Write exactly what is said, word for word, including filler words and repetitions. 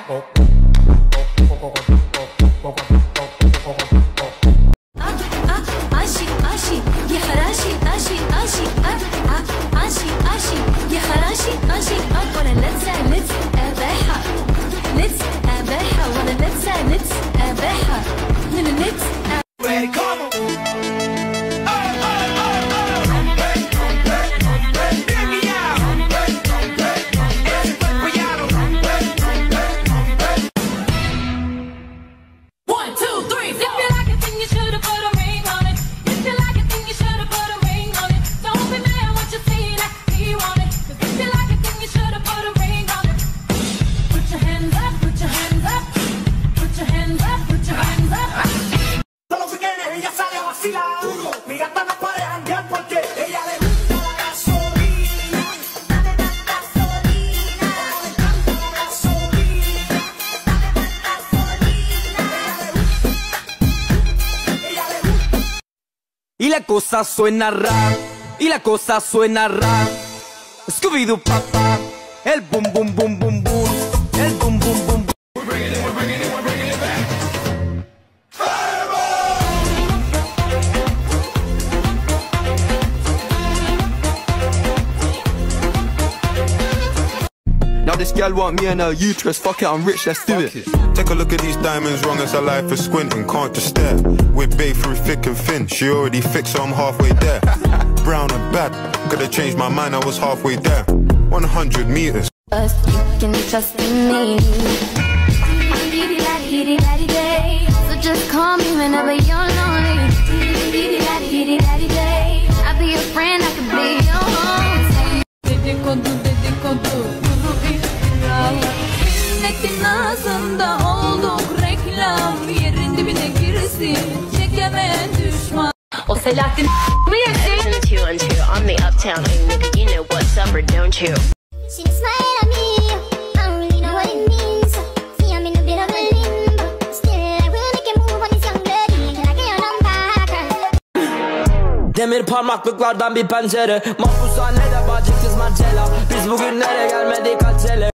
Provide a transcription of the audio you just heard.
Y la cosa suena rap, y la cosa suena rap. Scooby-Doo papá, el boom boom boom boom boom, el boom boom boom boom. We're bringing it, we're bringing it, we're bringing it back. Now this girl want me and her uterus, fuck it, I'm rich, let's do it. Take a look at these diamonds, wrong as her life is squinting, can't just stare. We're babe through thick and thin, she already fixed so I'm halfway there. Brown and bad, could've changed my mind, I was halfway there. one hundred meters. Us, you can trust in me. So just call me whenever you're lonely. I'll be your friend, I could be your home. Dedikodu dedikodu kuru iftira. Milletin ağzında olduk reklam. Yerin dibine girsin çekemeyen düşman. O Selahattin mı yesin? Two and two, I'm the uptown nigga, you know what's up or don't you? She smiled at me, I don't really know what it means. See, I'm in a bit of a limbo. Still, I will make a move on this young lady. Can I get your number? Demir parmaklıklardan bir pencere, mahpushanede bacı kız Marcella. Biz bugünlere gelmedik acele.